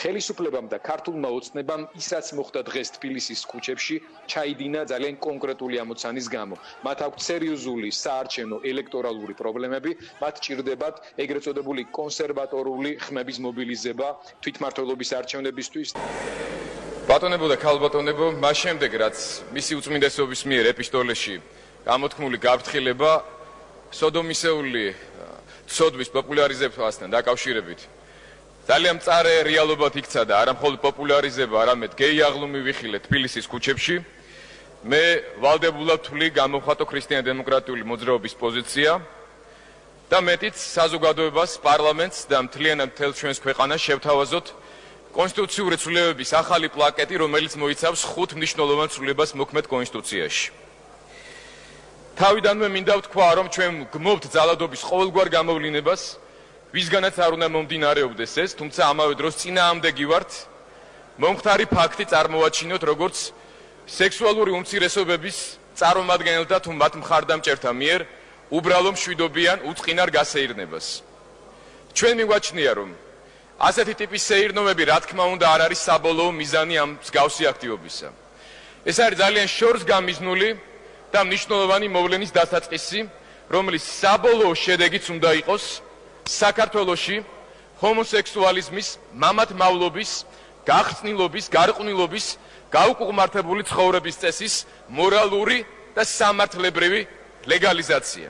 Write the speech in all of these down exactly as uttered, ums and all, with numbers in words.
ხელისუფლებამ და ქართულმა ოცნებამ ის რაც მოხდა დღეს თბილისის ქუჩებში ჩაიდინა ძალიან კონკრეტული ამოცანის გამო. მათ აქვთ სერიოზული საარჩევნო ელექტორალური პრობლემები, მათ ჭირდებათ ეგრეთ წოდებული კონსერვატორული ხმების მობილიზება თვითმმართველობის არჩევნებისთვის. ბატონებო და ქალბატონებო, მას შემდეგ რაც მისი უწმინდესობის მიერ ეპისტოლეში გამოთქმული გაფრთხილება სოდომისეული ცოდვის პოპულარიზებასთან დაკავშირებით ძალიან მწარე რეალობად იქცა და არა მხოლოდ პოპულარიზება, არამედ გეი აღლუმი ვიხილე თბილისის ქუჩებში. მე ვალდებულად ვთვლი გამოვხატო ქრისტიან-დემოკრატიული მოძრაობის პოზიცია და მეტიც საზოგადოებას, პარლამენტს და მთლიანად მთელ ჩვენს ქვეყანას შევთავაზოთ კონსტიტუციური ცვლილებების ახალი პლაკეტი, რომელიც მოიცავს ხუთ მნიშვნელოვან ცვლილებას მოქმედ კონსტიტუციაში. თავიდანვე მინდა ვთქვა, რომ ჩვენ გმობთ ძალადობის ყოველგვარ გამოვლინებას, ვისგანაც არ უნდა მომდინარეობდეს ეს, თუმცა ამავე დროს წინააღმდეგი ვართ მომხდარი ფაქტი წარმოვაჩინოთ, როგორც სექსუალური უმცირესობების წარმომადგენელთა თუ მათ მხარდამჭერთა მიერ უბრალო მშვიდობიან უწყინარ გასეირნებას. ჩვენ მიგვაჩნია, რომ ასეთი ტიპის სეირნობები, რა თქმა უნდა, არ არის საბოლოო მიზანი ამ მსგავსი აქტივობისა. ეს არის ძალიან შორს გამიზნული და მნიშვნელოვანი მოვლენის დასაწყისი, რომლის საბოლოო შედეგიც უნდა იყოს საქართველოში ჰომოსექსუალიზმის, მამათმავლობის, გახსნილობის, გარყვნილობის, გაუკუღმართებული ცხოვრების წესის მორალური და სამართლებრივი ლეგალიზაცია.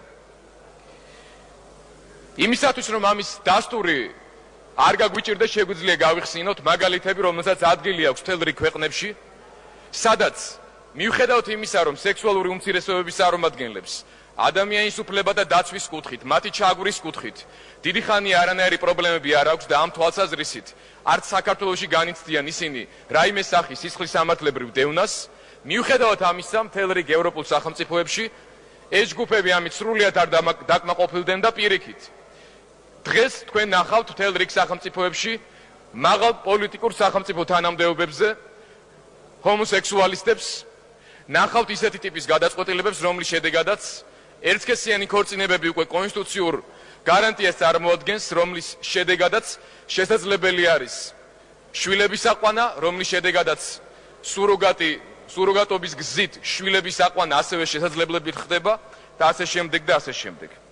იმისათვის, რომ ამის დასტური არ გაგვიჭირდეს, შეგვიძლია გავიხსენოთ მაგალითები, რომელსაც ადგილი აქვს მთელ რიგ ქვეყნებში, სადაც მიუხედავად იმისა, რომ სექსუალური უმცირესობების წარმომადგენლებს ადამიანის უფლება და დაცვის კუთხით, მათი ჩაგვრის კუთხით დიდი ხანია არანაირი პრობლემები არ აქვს და ამ თვალსაზრისით არც საქართველოში განიცდიან ისინი რაიმე სახის სისხლის სამართლებრივ დევნას, მიუხედავად ამისა, მთელ რიგ ევროპულ სახელმწიფოებში ეს ჯგუფები ამით სრულიად არ დაკმაყოფილდნენ და პირიქით. დღეს თქვენ ნახავთ მთელ რიგ სახელმწიფოებში მაღალ პოლიტიკურ სახელმწიფო თანამდებობებზე ჰომოსექსუალისტებს, ნახავთ ისეთი ტიპის გადაწყვეტილებებს, რომლის შედეგადაც ერთსქესიანი ქორწინებები უკვე კონსტიტუციურ გარანტიას წარმოადგენს, რომლის შედეგადაც შესაძლებელი არის შვილების აყვანა, რომლის შედეგადაც სუროგატი, სუროგატობის გზით შვილების აყვანა ასევე შესაძლებლები ხდება და ასე შემდეგ და ასე შემდეგ.